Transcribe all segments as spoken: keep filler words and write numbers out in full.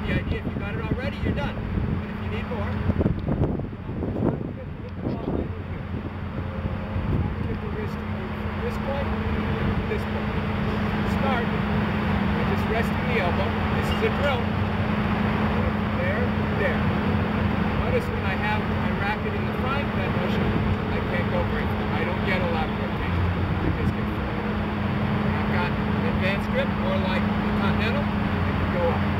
the idea. If you got it already, you're done. But if you need more, this point to this point. Start by just resting the elbow. This is a drill. There, there. Notice when I have my racket in the frying pan motion, I can't go very far. I don't get a lot of rotation. I just get far. When I've got an advanced grip, more like the Continental, I can go up.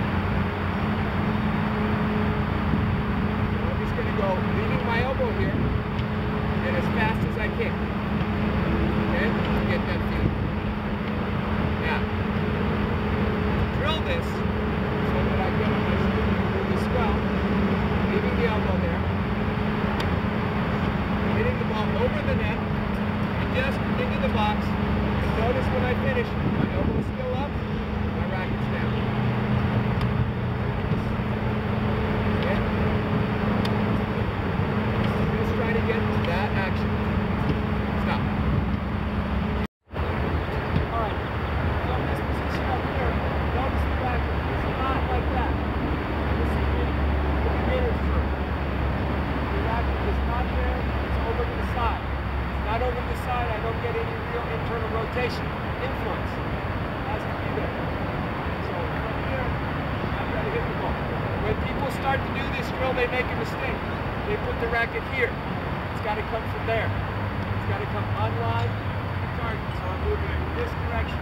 So I'm just going to go leaving my elbow here and as fast as I can. Get that feeling. Now, drill this so that I get my student through the swell, leaving the elbow there, hitting the ball over the net, and just into the box. And notice when I finish, my elbow's still up, my racket's down. Okay? Just try to get that action. Stop. Not over the side, I don't get any real internal rotation. Influence has to be there. So from here, I've got to hit the ball. When people start to do this drill, they make a mistake. They put the racket here. It's got to come from there. It's got to come on line with the target. So I'm moving in this direction.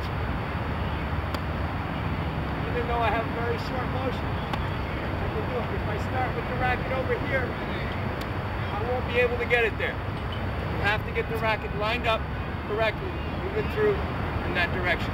Even though I have a very short motion, I can do it. If I start with the racket over here, I won't be able to get it there. You have to get the racket lined up correctly, moving through in that direction.